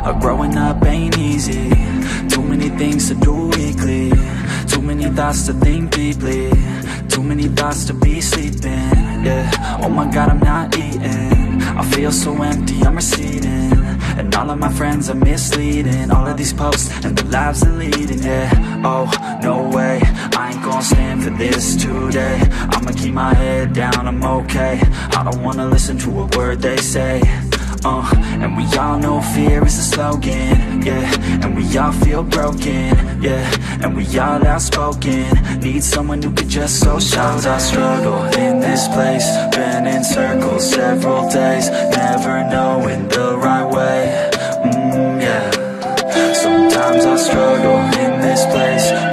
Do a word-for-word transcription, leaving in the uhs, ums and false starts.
uh, growing up ain't easy. Too many things to do weekly, too many thoughts to think deeply, too many thoughts to be sleeping, yeah. Oh my God, I'm not eating, I feel so empty, I'm receding, and all of my friends are misleading. All of these posts and the lives they're leading, yeah. Oh, no way, I ain't gon' stand for this today. I'ma keep my head down, I'm okay. I don't wanna listen to a word they say. Uh, and we all know fear is a slogan, yeah. And we all feel broken, yeah. And we all outspoken, need someone who could just so Sometimes I struggle in this place, been in circles several days, never knowing the right way, mm, yeah. Sometimes I struggle in this place,